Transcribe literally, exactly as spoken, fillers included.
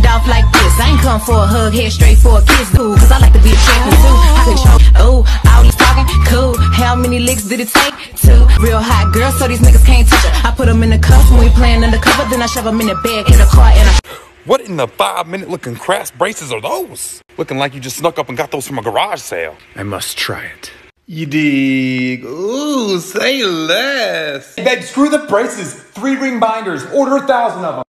off like this. I ain't come for a hug, head straight for a kiss, dude. Cause I like to be attracted too. I control, oh, all these talking, cool. How many licks did it take? Two. Real hot girl, so these niggas can't touch her. I put them in the cuffs when we playing undercover, then I shove them in the bag, in the car, and I... What in the five minute looking crass braces are those? Looking like you just snuck up and got those from a garage sale. I must try it. You dig? Ooh, say less. Hey babe, screw the braces. Three ring binders. Order a thousand of them.